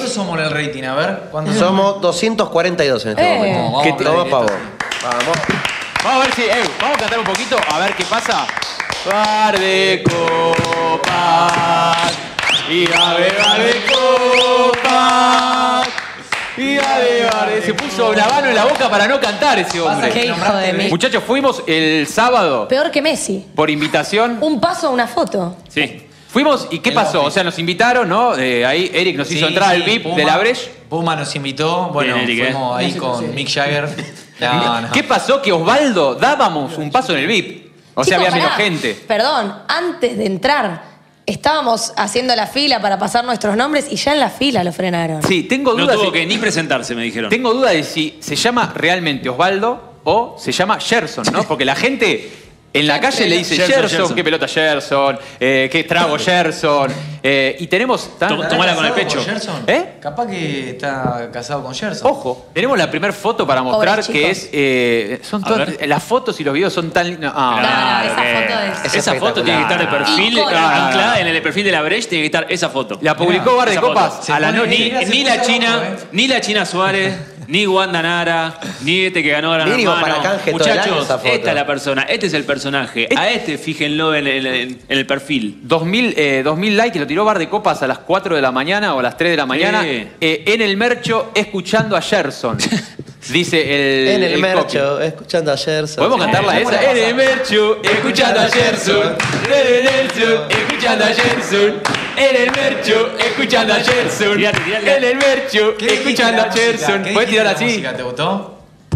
¿Cuántos somos en el rating? A ver. Somos 242 en este momento. ¿Qué Toma, pavo. Vamos. Vamos a ver si... vamos a cantar un poquito, a ver qué pasa. Par de copas y a beber de copas y a beber. Se puso la mano en la boca para no cantar ese hombre. Qué hijo de mí. Muchachos, fuimos el sábado Peor que Messi. por invitación. Un paso a una foto. Sí. Fuimos y ¿qué pasó? O sea, nos invitaron, ¿no? Ahí Eric nos hizo entrar al VIP de la Breche. Puma nos invitó. Bueno, Bien, Eric, fuimos ahí con Mick Jagger. No. ¿Qué pasó? Que Osvaldo dábamos un paso en el VIP. O sea, Chicos, había menos pará. gente. Perdón, antes de entrar, estábamos haciendo la fila para pasar nuestros nombres y ya en la fila lo frenaron. Sí, tengo No dudas. tuvo que ni presentarse, me dijeron. Tengo duda de si se llama realmente Osvaldo o se llama Gerson, ¿no? Porque la gente en la calle le dice Gerson, qué pelota Gerson, qué trago Gerson. Y tenemos... Tomala con el pecho. Gerson? ¿Eh? Capaz que está casado con Gerson. Ojo, tenemos la primera foto para mostrar Pobre que chico. es... son todas, las fotos y los videos son tan... No, esa foto es... Esa foto tiene que estar de perfil, Icónica. anclada en el perfil de la Breche, tiene que estar esa foto. La publicó Bar de Esa Copas foto. a la noche. Ni la China, ni la China Suárez, ni Wanda Nara, ni este que ganó Gran Mínimo Hermano. para canje todo el año Muchachos, esa foto. esta es la persona, este es el personaje. A este fíjenlo en el perfil. 2000 likes, lo tiró Bar de Copas a las 4 de la mañana o a las 3 de la mañana. Sí. En el mercho, escuchando a Gerson. Dice En el copy. mercho, escuchando a Gerson. ¿Podemos cantarla esa? En el mercho, escuchando a Gerson. En el mercho, escuchando a Gerson. En el mercho, escuchando a Gerson. Tirate, tirate. En el mercho, escuchando a Gerson. ¿Puedes tirar así? ¿Te gustó?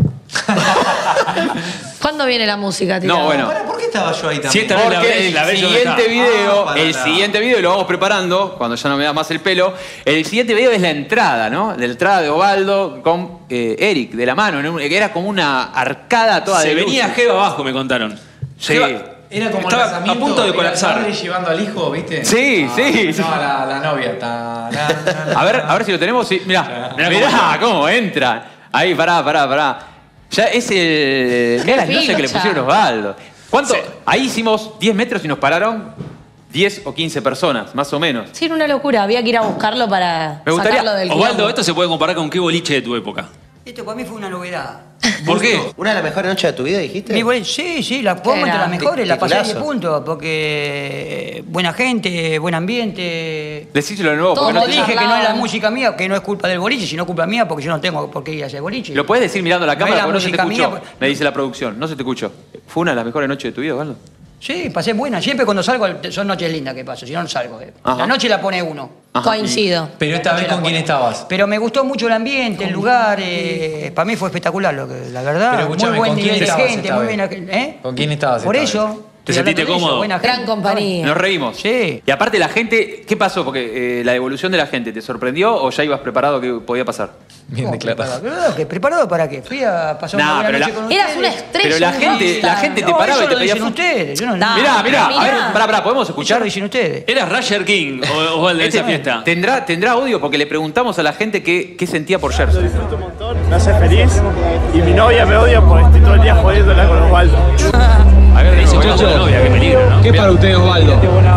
¿Cuándo viene la música, tío? No, bueno. ¿Por qué estaba yo ahí también? Si esta no es Porque la el Breche no siguiente está. video, para el nada. siguiente video, y lo vamos preparando, cuando ya no me da más el pelo, el siguiente video es la entrada, ¿no? La entrada de Osvaldo con Eric, de la mano, ¿no? Que era como una arcada toda Se de venía luces. Jeva abajo, me contaron. Sí. Era como Estaba el casamiento, a punto de el colapsar. padre llevando al hijo, ¿viste? Sí, Ah, sí. No, la novia. A ver si lo tenemos. Sí, mirá, mirá cómo entra. Ahí, pará. Ya es el... Mirá las Filo, luces que le cha. pusieron a Osvaldo. ¿Cuánto? Sí. Ahí hicimos 10 metros y nos pararon 10 o 15 personas, más o menos. Sí, era una locura. Había que ir a buscarlo para Me gustaría- sacarlo del Osvaldo, quilombo. esto se puede comparar con qué boliche de tu época. Esto para mí fue una novedad. ¿Por qué? ¿Una de las mejores noches de tu vida, dijiste? Sí, la pongo entre las mejores, la pasé a 10 Titulazo. puntos, porque buena gente, buen ambiente. Decíselo de nuevo, Todo porque no Como te... boliche. dije que no es la charlaban. música mía, que no es culpa del boliche, sino culpa mía, porque yo no tengo por qué ir a ese boliche. Lo puedes decir mirando la No cámara es la porque no se te música escuchó. mía, Me dice la producción, no se te escuchó. ¿Fue una de las mejores noches de tu vida, Osvaldo? Sí, pasé buena. Siempre cuando salgo son noches lindas que paso, si no, no salgo. Ajá. La noche la pone uno. Ajá. Coincido. Pero esta vez, ¿con quién estabas? Pero me gustó mucho el ambiente, el lugar. Para mí fue espectacular, la verdad. Pero escuchame, muy buen ¿con quién nivel de estabas gente, esta muy vez? bien. ¿Eh? ¿Con quién estabas Por esta eso. ¿Te estoy sentiste hablando de cómodo? buena Gran gente. compañía. Nos reímos. Sí. Y aparte la gente, ¿qué pasó? Porque la devolución de la gente, ¿te sorprendió o ya ibas preparado que podía pasar? Bien ¿Cómo declarado. ¿Preparado para qué? Fui a pasar Nah, una buena pero noche la- con ustedes. Eras una estrella. Pero la un gente rockstar. te paraba eso y te lo pedía dicen foto. ustedes. Yo no, Nah. Mirá, a mirá. ver, ¿podemos Eso escuchar? lo dicen ustedes. Eras Roger King, Osvaldo, en esa fiesta. Tendrá odio porque le preguntamos a la gente qué sentía por Gerson. Disfruto un montón, me hace feliz y mi novia me odia porque estoy todo el día jodiéndola con Osvaldo. A ver, Ese bueno, muchacho de novia, qué peligro, ¿no? ¿Qué es para usted, Osvaldo?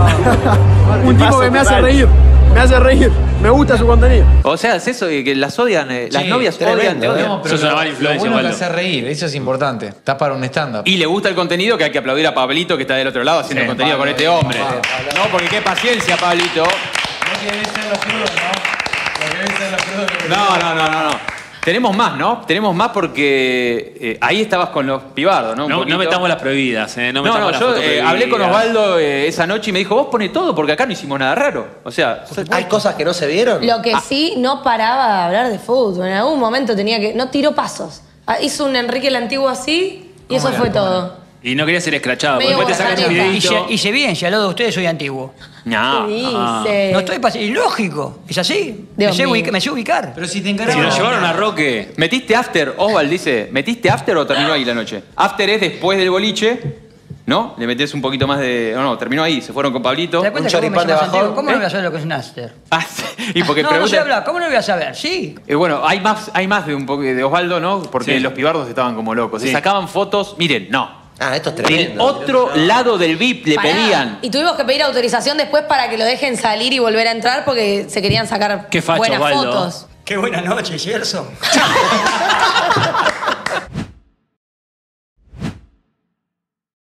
Un tipo que me hace reír, me gusta su contenido. o sea, es eso, que las odian, las Sí, novias odian, tremendo, te odian. Pero Sos una mala influencia, Lo bueno es Osvaldo. hacer reír, eso es importante. Estás para un stand-up. Y le gusta el contenido, que hay que aplaudir a Pablito, que está del otro lado haciendo Sí, contenido Pablo, con este hombre. Pablo. No, porque qué paciencia, Pablito. No que deben ser los crudos, ¿no? Lo que deben ser los crudos. No. Tenemos más, ¿no? Tenemos más porque ahí estabas con los pibardos, ¿no? Un No poquito. metamos las prohibidas, No metamos las yo fotos prohibidas. hablé con Osvaldo esa noche y me dijo, vos poné todo porque acá no hicimos nada raro. O sea, ¿Hay cosas que no se vieron? Lo que sí, no paraba de hablar de fútbol. En algún momento tenía que... No tiró pasos. Hizo un Enrique el Antiguo así y eso fue todo. Y no quería ser escrachado. Medio Después te sacan un guasaneta. videito. Hice bien, si al lado de ustedes soy antiguo. no. ¿Qué dice? No estoy pasando. Ilógico. ¿Es así? Me Dios sé, mío. me sé ubicar. Pero si te Si encargaron. nos llevaron a Roque. ¿Metiste after? Osval dice, ¿metiste after o terminó ahí la noche? After es después del boliche, ¿no? Le metés un poquito más de... No, terminó ahí, se fueron con Pablito. ¿Te das cuenta un que vos me choripán de llamas bajón, antiguo? ¿Cómo no ¿eh? voy a saber lo que es un Aster? Ah, sí, y porque No, no sé preguntan- hablar. ¿Cómo no voy a saber? Sí. Bueno, hay más de un poco de Osvaldo, ¿no? Porque Sí. los pibardos estaban como locos. Se Sí. sacaban fotos, miren, no. Ah, esto es Del tremendo. otro lado del VIP le Pará. pedían. Y tuvimos que pedir autorización después para que lo dejen salir y volver a entrar porque se querían sacar Qué facho, buenas Osvaldo. fotos. Qué buena noche, Gerson.